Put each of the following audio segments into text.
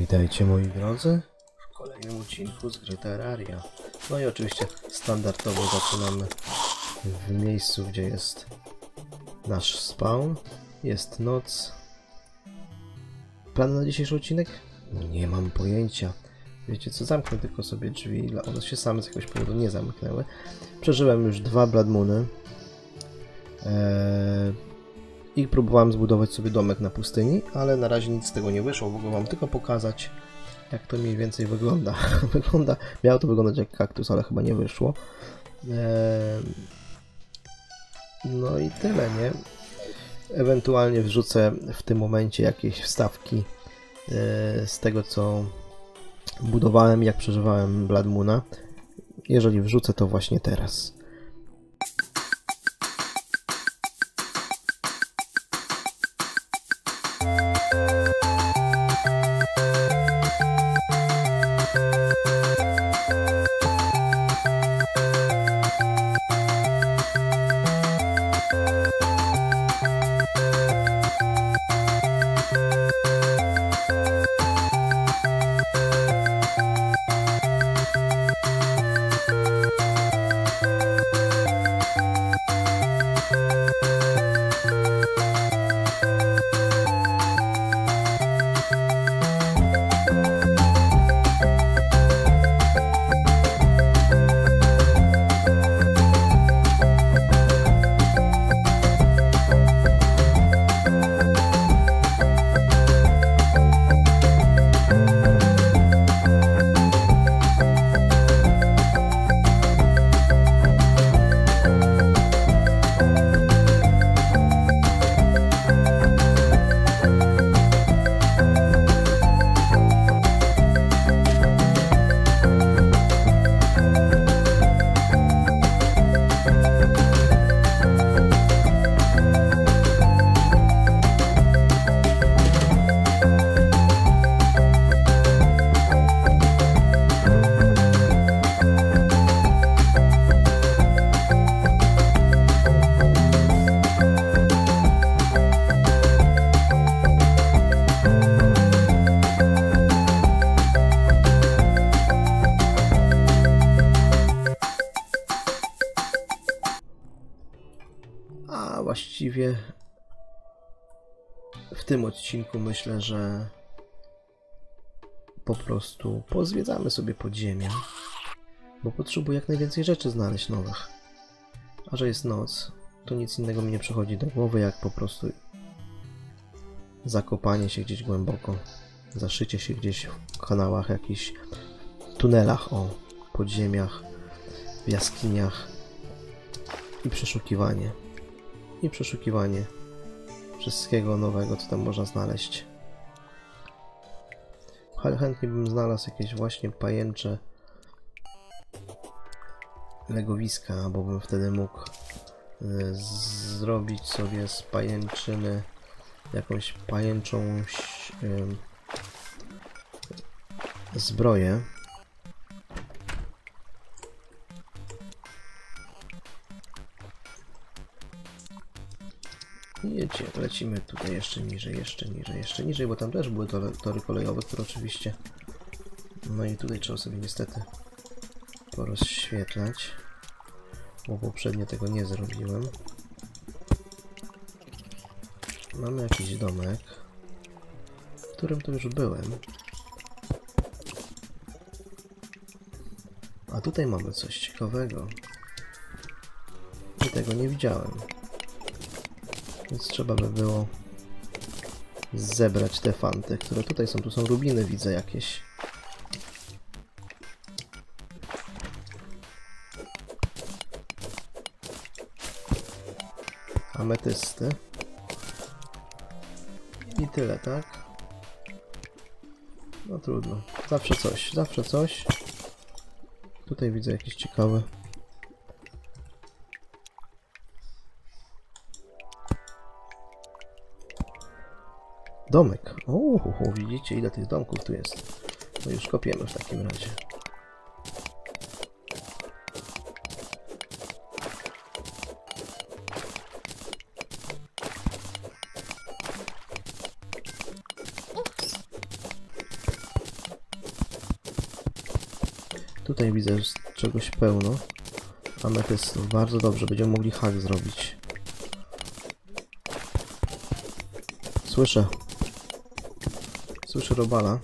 Witajcie moi drodzy w kolejnym odcinku z gry Terraria. No i oczywiście standardowo zaczynamy w miejscu, gdzie jest nasz spawn. Jest noc. Plan na dzisiejszy odcinek? Nie mam pojęcia. Wiecie co, zamknę tylko sobie drzwi, one się same z jakiegoś powodu nie zamknęły. Przeżyłem już 2 Blood Moony. I próbowałem zbudować sobie domek na pustyni, ale na razie nic z tego nie wyszło. Mogę wam tylko pokazać, jak to mniej więcej wygląda. Miało to wyglądać jak kaktus, ale chyba nie wyszło. No i tyle, nie? Ewentualnie wrzucę w tym momencie jakieś wstawki z tego, co budowałem, jak przeżywałem Blood Moona. Jeżeli wrzucę, to właśnie teraz. Właściwie w tym odcinku myślę, że po prostu pozwiedzamy sobie podziemia, bo potrzebuję jak najwięcej rzeczy znaleźć nowych. A że jest noc, to nic innego mi nie przychodzi do głowy, jak po prostu zakopanie się gdzieś głęboko, zaszycie się gdzieś w kanałach, jakichś tunelach, podziemiach, w jaskiniach i przeszukiwanie. Wszystkiego nowego, co tam można znaleźć. Ale chętnie bym znalazł jakieś właśnie pajęcze legowiska, bo bym wtedy mógł zrobić sobie z pajęczyny jakąś pajęczą zbroję. Wiecie, lecimy tutaj jeszcze niżej, bo tam też były tory kolejowe, które oczywiście... No i tutaj trzeba sobie niestety porozświetlać, bo poprzednio tego nie zrobiłem. Mamy jakiś domek, w którym to już byłem. A tutaj mamy coś ciekawego. I tego nie widziałem. Więc trzeba by było zebrać te fanty, które tutaj są. Tu są rubiny, widzę jakieś. Ametysty. I tyle, tak? No trudno. Zawsze coś. Tutaj widzę jakiś ciekawy. Domek. Widzicie, ile tych domków tu jest. No już kopiemy w takim razie. Tutaj widzę, że czegoś pełno. Ametystów. Bardzo dobrze, będziemy mogli hack zrobić. Słyszę. Słyszę robala.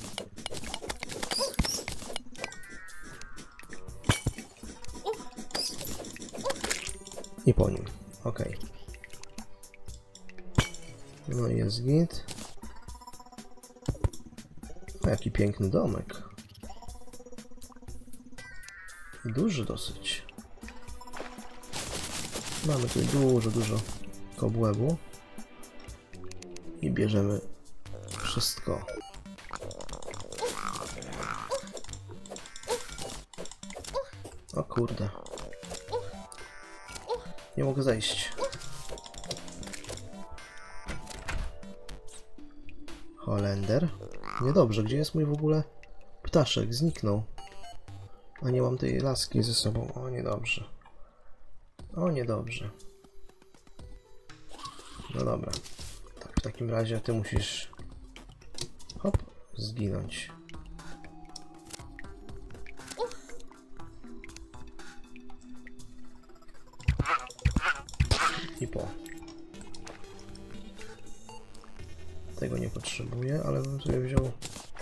I po nim. Ok. No i jest git. O, jaki piękny domek. Duży dosyć. Mamy tu dużo kobłębu. I bierzemy wszystko. O kurde. Nie mogę zejść. Holender. Niedobrze, gdzie jest mój w ogóle ptaszek? Zniknął. A nie mam tej laski ze sobą. O, niedobrze. O, niedobrze. No dobra. Tak, w takim razie ty musisz... Hop, zginąć. I po. Tego nie potrzebuję, ale bym sobie wziął...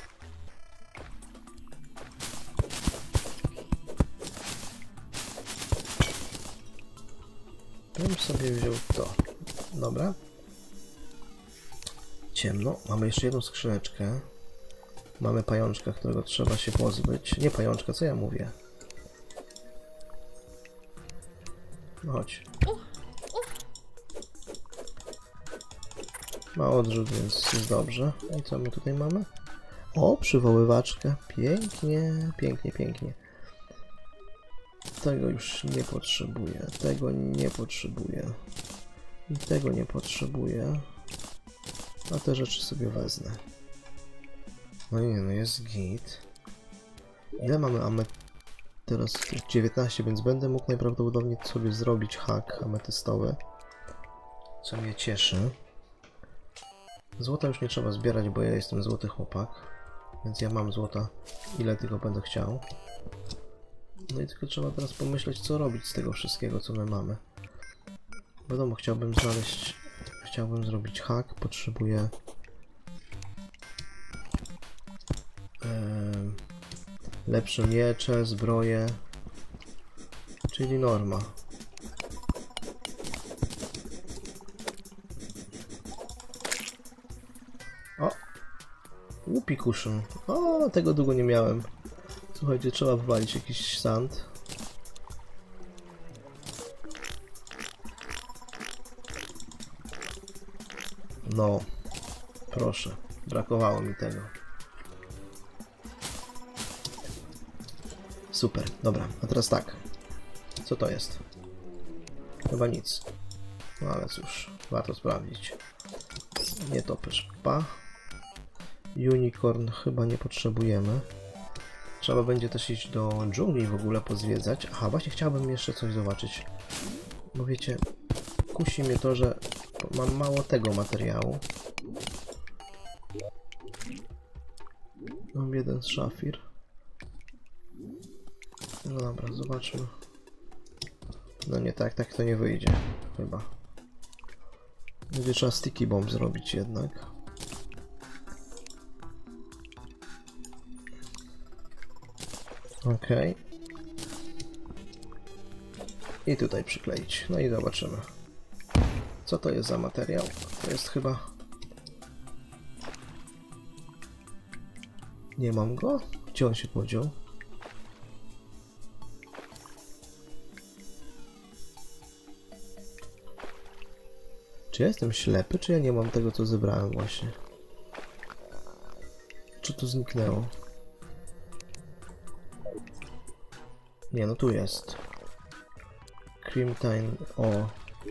Bym sobie wziął to. Dobra. Ciemno. Mamy jeszcze jedną skrzyneczkę. Mamy pajączka, którego trzeba się pozbyć. Nie pajączka, co ja mówię? No chodź. Ma odrzut, więc jest dobrze. I co my tutaj mamy? O, przywoływaczkę. Pięknie, pięknie, pięknie. Tego już nie potrzebuję. Tego nie potrzebuję. I tego nie potrzebuję. A te rzeczy sobie wezmę. No nie, no jest git. Ile mamy teraz 19, więc będę mógł najprawdopodobniej sobie zrobić hack ametystowy. Co mnie cieszy. Złota już nie trzeba zbierać, bo ja jestem złoty chłopak. Więc ja mam złota, ile tylko będę chciał. No i tylko trzeba teraz pomyśleć, co robić z tego wszystkiego, co my mamy. Wiadomo, chciałbym zrobić hack, potrzebuję lepsze miecze, zbroje, czyli norma. O! Łupi kuszyn. O, tego długo nie miałem. Słuchajcie, trzeba wywalić jakiś sand. No, proszę, brakowało mi tego. Super, dobra, a teraz tak. Co to jest? Chyba nic. No ale cóż, warto sprawdzić. Nie topysz, pa. Unicorn chyba nie potrzebujemy. Trzeba będzie też iść do dżungli w ogóle pozwiedzać. Aha, właśnie chciałbym jeszcze coś zobaczyć. Bo wiecie, kusi mnie to, że mam mało tego materiału. Mam jeden szafir. No dobra, zobaczmy. No nie, tak to nie wyjdzie. Chyba. Będzie trzeba sticky bomb zrobić jednak. Okej. I tutaj przykleić. No i zobaczymy. Co to jest za materiał? To jest chyba... Nie mam go? Gdzie on się podział? Czy ja jestem ślepy, czy ja nie mam tego, co zebrałem właśnie? Czy to zniknęło? Nie, no tu jest. Crimtine, o.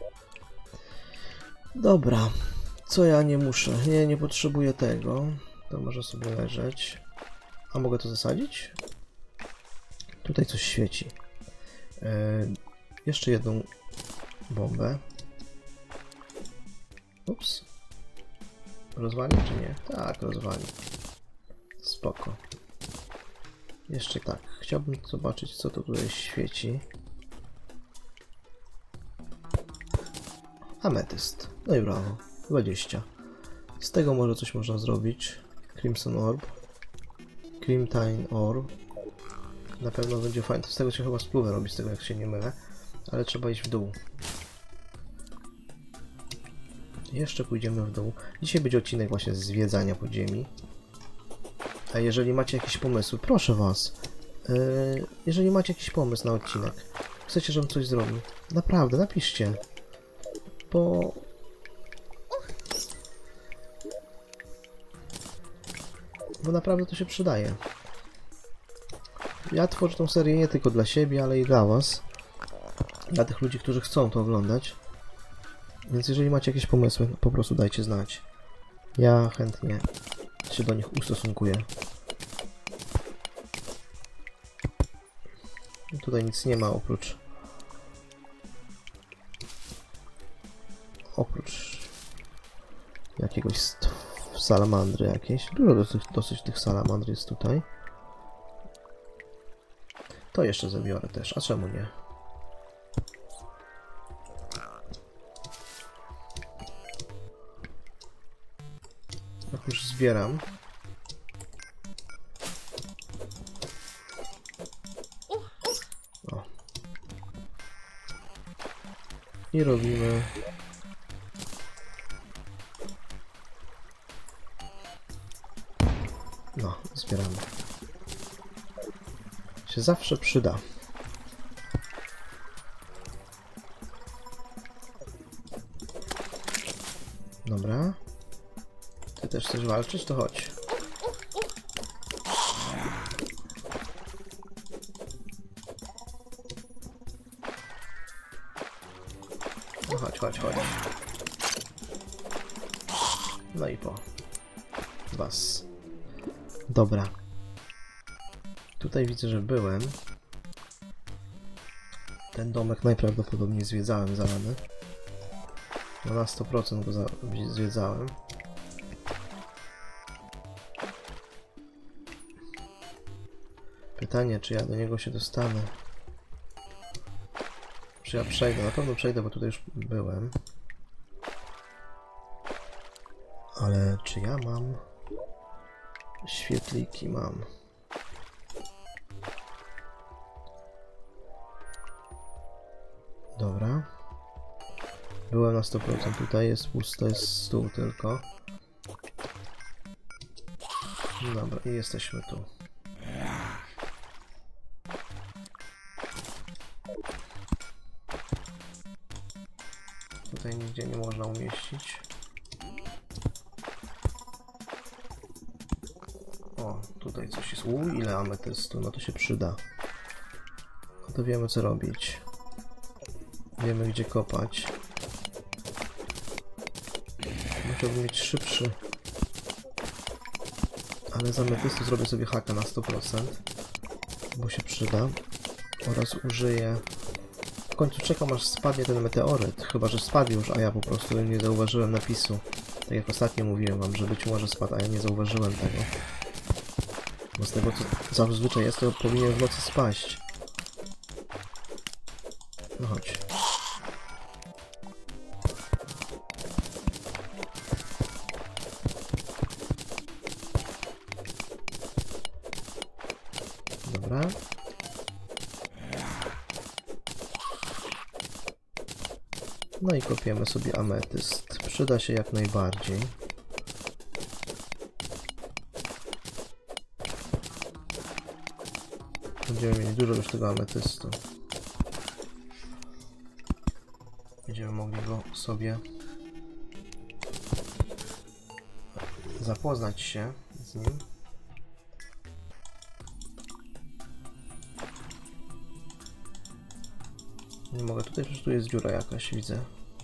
Dobra. Co ja nie muszę? Nie potrzebuję tego. To może sobie leżeć. A mogę to zasadzić? Tutaj coś świeci. Jeszcze jedną bombę. Ups. Rozwali czy nie? Tak, rozwali. Spoko. Jeszcze tak. chciałbym zobaczyć, co to tutaj świeci. Ametyst. No i brawo. 20. Z tego może coś można zrobić. Crimson Orb. Crimtine Orb. Na pewno będzie fajne. Z tego się chyba spluwę robi, z tego jak się nie mylę. Ale trzeba iść w dół. Jeszcze pójdziemy w dół. Dzisiaj będzie odcinek właśnie z zwiedzania podziemi. A jeżeli macie jakieś pomysły, proszę was. Jeżeli macie jakiś pomysł na odcinek, chcecie, żebym coś zrobił, naprawdę, napiszcie. Bo naprawdę to się przydaje. Ja tworzę tą serię nie tylko dla siebie, ale i dla was. Dla tych ludzi, którzy chcą to oglądać. Więc jeżeli macie jakieś pomysły, po prostu dajcie znać. Ja chętnie się do nich ustosunkuję. Tutaj nic nie ma oprócz jakiegoś salamandry jakiejś. Dużo dosyć tych salamandr jest tutaj. To jeszcze zabiorę też, a czemu nie? Jak już zbieram. O. I robimy no, zbieramy. Się zawsze przyda. Dobra. Ty też chcesz walczyć? To chodź. No chodź, chodź, chodź. No i po was. Dobra. Tutaj widzę, że byłem. Ten domek najprawdopodobniej zwiedzałem zalany. No na 100% go zwiedzałem. Pytanie, czy ja do niego się dostanę. Czy ja przejdę? Na pewno przejdę, bo tutaj już byłem. Ale czy ja mam... Świetliki mam. Dobra. Byłem na 100%. Tutaj jest pusto, jest stół tylko. Dobra, i jesteśmy tu. Tutaj nigdzie nie można umieścić. O, tutaj coś jest. Ile ametystu, no to się przyda. No to wiemy, co robić. Wiemy, gdzie kopać. Musiałbym mieć szybszy. Ale z ametystu zrobię sobie haka na 100%. Bo się przyda. Oraz użyję... W końcu czekam, aż spadnie ten meteoryt. Chyba, że spadł już, a ja po prostu nie zauważyłem napisu. Tak jak ostatnio mówiłem wam, że być może spadł, a ja nie zauważyłem tego. Bo z tego, co zazwyczaj jest, to powinien w nocy spaść. No chodź. Dobra. No i kopiemy sobie ametyst. Przyda się jak najbardziej. Będziemy mieli dużo już tego ametystu. Będziemy mogli go sobie zapoznać się z nim. Nie mogę tutaj, przecież tu jest dziura jakaś, widzę.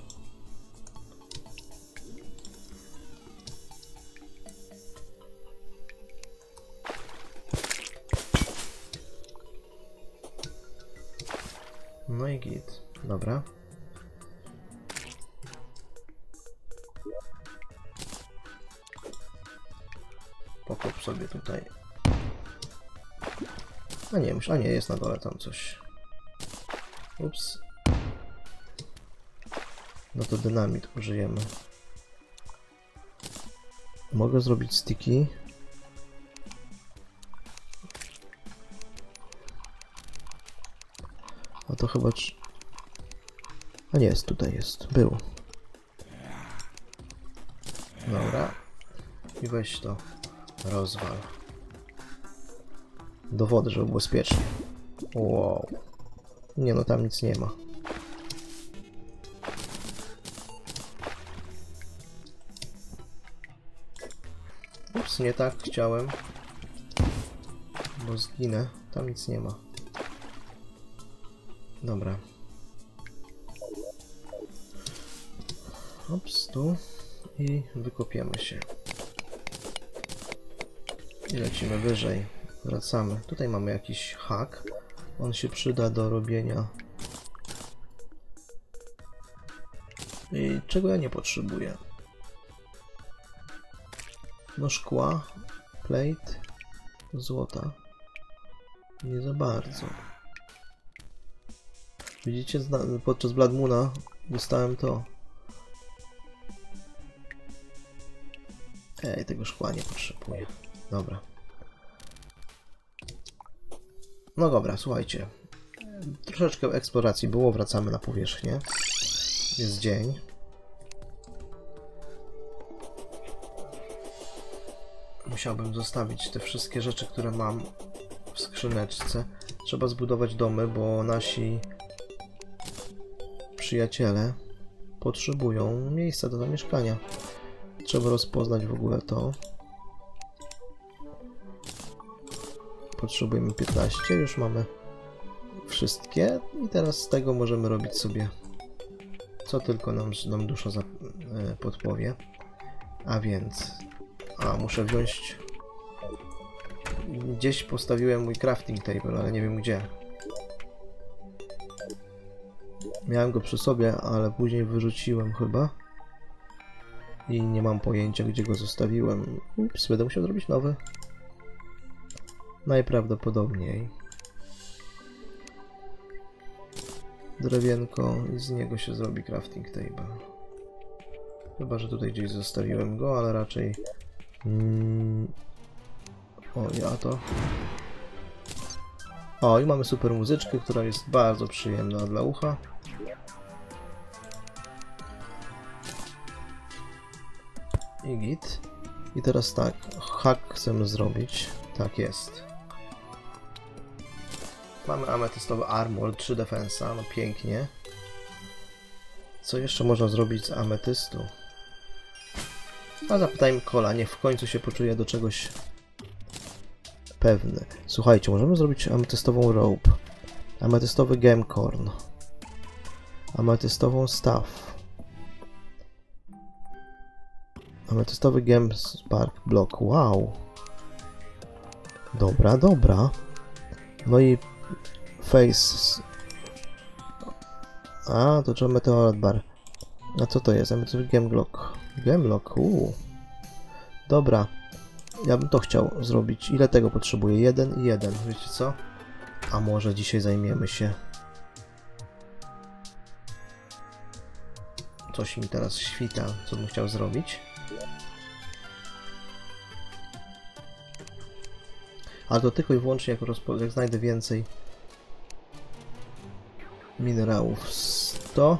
No i git. Dobra. Pokop sobie tutaj A nie, a nie, jest na dole tam coś. Ups. No to dynamit użyjemy. Mogę zrobić sticky. A to chyba... A nie, jest, tutaj jest. Był. Dobra. I weź to. Rozwal. Do wody, żeby było bezpiecznie. Wow. Nie no, tam nic nie ma. Ups, nie tak chciałem. Bo zginę. Tam nic nie ma. Dobra. Ups, tu. I wykopiemy się. I lecimy wyżej. Wracamy. Tutaj mamy jakiś hak. On się przyda do robienia. I czego ja nie potrzebuję? No szkła, plate, złota. Nie za bardzo. Widzicie, podczas Blood Moona dostałem to. Ej, tego szkła nie potrzebuję. Dobra. No dobra, słuchajcie. Troszeczkę eksploracji było, wracamy na powierzchnię. Jest dzień. Musiałbym zostawić te wszystkie rzeczy, które mam w skrzyneczce. Trzeba zbudować domy, bo nasi przyjaciele potrzebują miejsca do zamieszkania. Trzeba rozpoznać w ogóle to. Potrzebujemy 15, już mamy wszystkie i teraz z tego możemy robić sobie co tylko nam dusza podpowie. A więc... muszę wziąć... Gdzieś postawiłem mój crafting table, ale nie wiem gdzie. Miałem go przy sobie, ale później wyrzuciłem chyba. I nie mam pojęcia, gdzie go zostawiłem. Ups, będę musiał zrobić nowy. Najprawdopodobniej. Drewienko i z niego się zrobi crafting table. Chyba, że tutaj gdzieś zostawiłem go, ale raczej... O, ja to... O, i mamy super muzyczkę, która jest bardzo przyjemna dla ucha. I git. I teraz tak, hack chcemy zrobić. Tak jest. Mamy ametystowy armor, 3 defensa, no pięknie. Co jeszcze można zrobić z ametystu? A zapytajmy Cola, niech w końcu się poczuje do czegoś pewny. Słuchajcie, możemy zrobić ametystową rope, ametystowy gemcorn, ametystową staff, ametystowy gem spark block. Wow! Dobra, dobra. No i face. A, to trzeba meteorat bar. A co to jest? Ametystowy gemlock. Gemlock, Dobra. Ja bym to chciał zrobić. Ile tego potrzebuję? 1 i 1. Wiecie co? A może dzisiaj zajmiemy się... Coś mi teraz świta, co bym chciał zrobić. Ale to tylko i wyłącznie jak znajdę więcej minerałów. 100.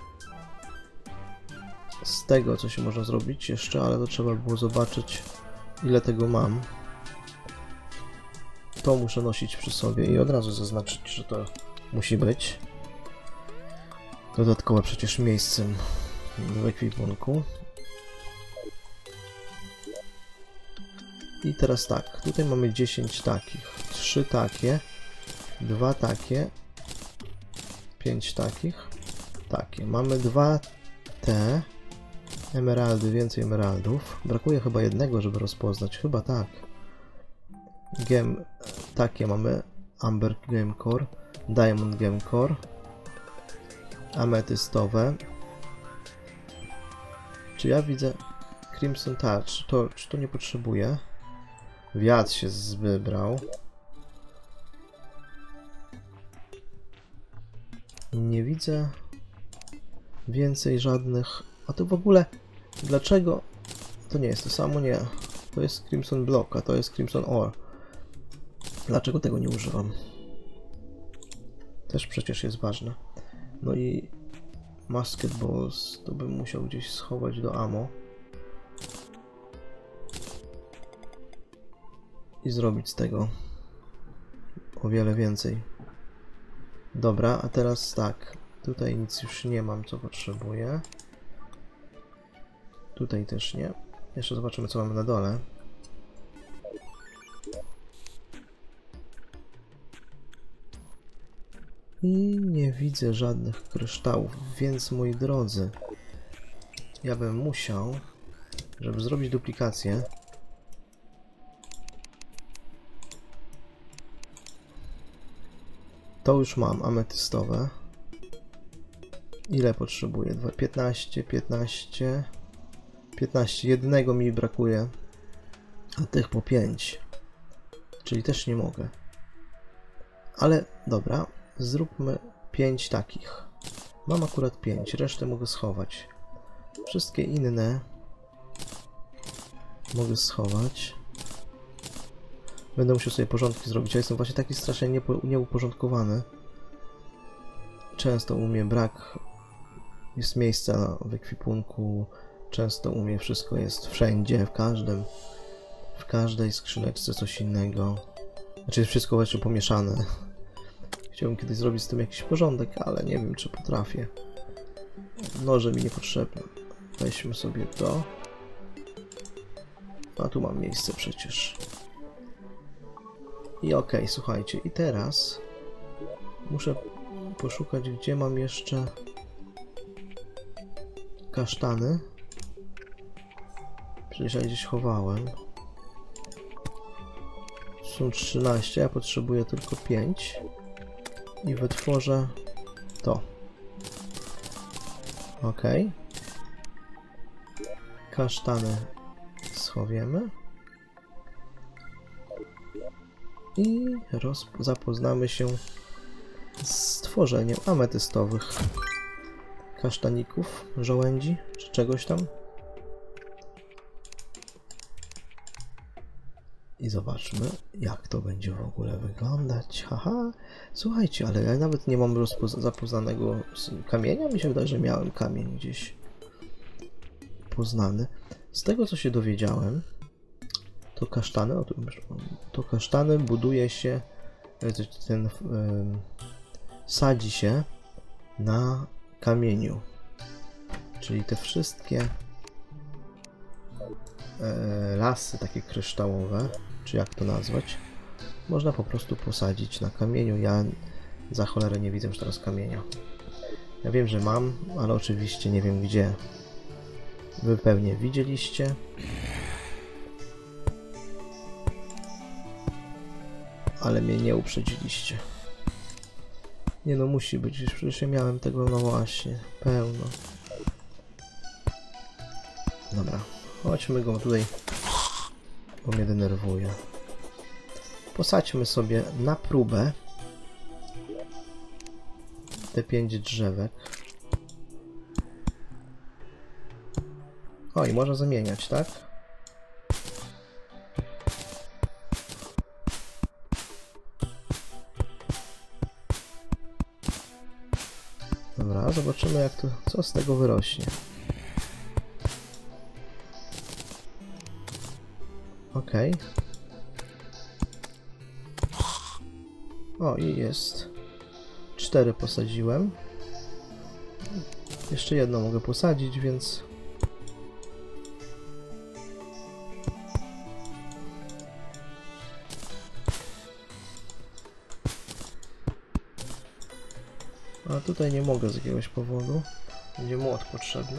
Z tego, co się można zrobić jeszcze, ale to trzeba było zobaczyć, ile tego mam. To muszę nosić przy sobie i od razu zaznaczyć, że to musi być. Dodatkowe przecież miejsce w ekwipunku. I teraz tak, tutaj mamy 10 takich, 3 takie, 2 takie, 5 takich, takie. Mamy 2 te emeraldy, więcej emeraldów. Brakuje chyba jednego, żeby rozpoznać, chyba tak. Gem, takie mamy, Amber Gem Core, Diamond Gem Core, ametystowe. Czy ja widzę Crimson Touch? Czy to nie potrzebuję? Wiatr się wybrał. Nie widzę więcej żadnych... A to w ogóle... Dlaczego... To nie jest to samo? Nie. To jest Crimson Block, a to jest Crimson Ore. Dlaczego tego nie używam? Też przecież jest ważne. No i... Musket Balls. To bym musiał gdzieś schować do ammo. I zrobić z tego o wiele więcej. Dobra, a teraz tak. Tutaj nic już nie mam, co potrzebuję. Tutaj też nie. Jeszcze zobaczymy, co mamy na dole. I nie widzę żadnych kryształów, więc moi drodzy, ja bym musiał, żeby zrobić duplikację, to już mam ametystowe. Ile potrzebuję? 15, 15, 15. Jednego mi brakuje, a tych po 5. Czyli też nie mogę. Ale dobra, zróbmy 5 takich. Mam akurat 5, resztę mogę schować. Wszystkie inne mogę schować. Będę musiał sobie porządki zrobić. Ja jestem właśnie taki strasznie nieuporządkowany. Często u mnie brak jest miejsca w ekwipunku. Często u mnie wszystko jest wszędzie, w każdej skrzyneczce coś innego. Znaczy jest wszystko właśnie pomieszane. Chciałbym kiedyś zrobić z tym jakiś porządek, ale nie wiem, czy potrafię. Noże mi niepotrzebne. Weźmy sobie to. A tu mam miejsce przecież. I okej, słuchajcie. I teraz muszę poszukać, gdzie mam jeszcze kasztany. Przecież ja gdzieś chowałem. Są 13, ja potrzebuję tylko 5. I wytworzę to. Ok. Kasztany schowiemy. I zapoznamy się z tworzeniem ametystowych kasztaników, żołędzi, czy czegoś tam. I zobaczmy, jak to będzie w ogóle wyglądać. Haha, słuchajcie, ale ja nawet nie mam zapoznanego kamienia. Mi się wydaje, że miałem kamień gdzieś poznany. Z tego, co się dowiedziałem, to kasztany, to kasztany buduje się, sadzi się na kamieniu. Czyli te wszystkie lasy takie kryształowe, czy jak to nazwać, można po prostu posadzić na kamieniu. Ja za cholerę nie widzę już teraz kamienia. Ja wiem, że mam, ale oczywiście nie wiem gdzie. Wy pewnie widzieliście. Ale mnie nie uprzedziliście. Nie no, musi być, przecież ja miałem tego, no właśnie, pełno. Dobra, chodźmy go tutaj, bo mnie denerwuje. Posadźmy sobie na próbę te 5 drzewek. O, i można zamieniać, tak? Dobra, zobaczymy jak to, co z tego wyrośnie. Okej. O, i jest. 4 posadziłem. Jeszcze jedno mogę posadzić, więc... A tutaj nie mogę z jakiegoś powodu. Będzie młot potrzebny.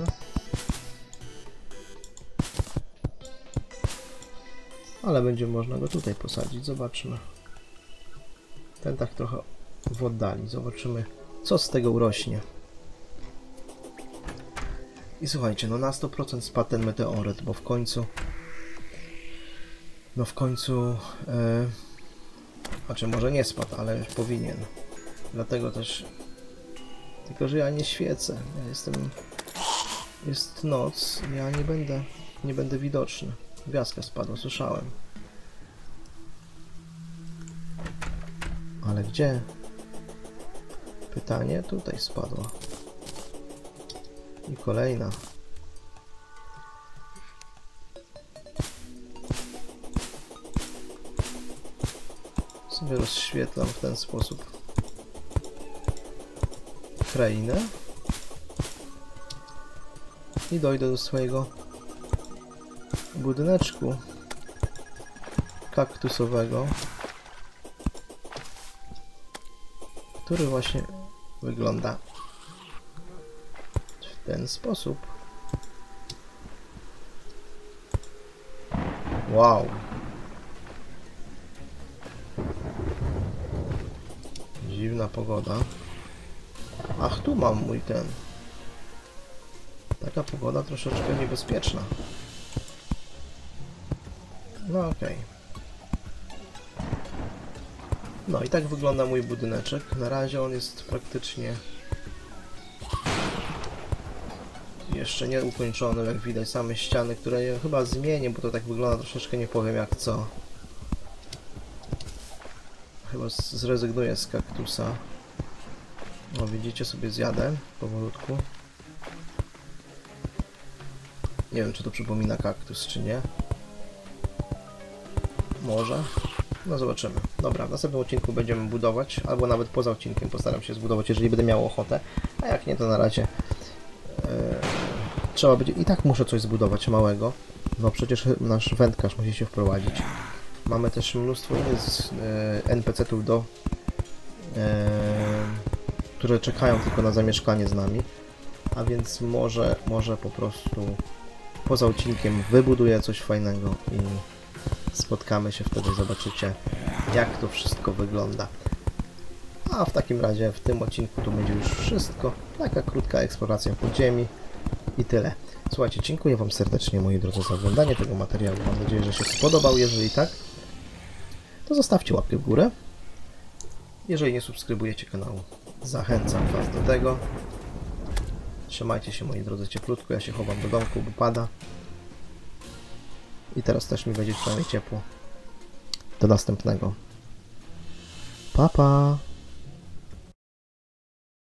Ale będzie można go tutaj posadzić. Zobaczmy. Ten tak trochę w oddali. Zobaczymy, co z tego urośnie. I słuchajcie, no na 100% spadł ten meteoryt, bo w końcu... No w końcu... Znaczy może nie spadł, ale powinien. Dlatego też Tylko że ja nie świecę. Ja jestem... Jest noc, ja nie będę widoczny. Gwiazdka spadła, słyszałem. Ale gdzie? Pytanie tutaj spadło. I kolejna. Sobie rozświetlam w ten sposób krainę i dojdę do swojego budyneczku kaktusowego, który właśnie wygląda w ten sposób. Wow! Dziwna pogoda. Ach, tu mam mój ten. Taka pogoda troszeczkę niebezpieczna. No okej. No i tak wygląda mój budyneczek. Na razie on jest praktycznie jeszcze nie ukończony, jak widać same ściany, które je chyba zmienię, bo to tak wygląda troszeczkę, nie powiem jak co. Chyba zrezygnuję z kaktusa. No widzicie, sobie zjadę powolutku. Nie wiem, czy to przypomina kaktus, czy nie. Może. No zobaczymy. Dobra, w następnym odcinku będziemy budować, albo nawet poza odcinkiem postaram się zbudować, jeżeli będę miał ochotę. A jak nie, to na razie trzeba będzie... I tak muszę coś zbudować małego. No przecież nasz wędkarz musi się wprowadzić. Mamy też mnóstwo innych NPC-ów które czekają tylko na zamieszkanie z nami. A więc może po prostu poza odcinkiem wybuduję coś fajnego i spotkamy się wtedy, zobaczycie jak to wszystko wygląda. A w takim razie w tym odcinku to będzie już wszystko. Taka krótka eksploracja podziemi i tyle. Słuchajcie, dziękuję Wam serdecznie, moi drodzy, za oglądanie tego materiału. Mam nadzieję, że się spodobał. Jeżeli tak, to zostawcie łapkę w górę. Jeżeli nie subskrybujecie kanału, zachęcam Was do tego. Trzymajcie się, moi drodzy, cieplutko. Ja się chowam do domku, bo pada. I teraz też mi będzie przynajmniej ciepło. Do następnego. Pa, pa!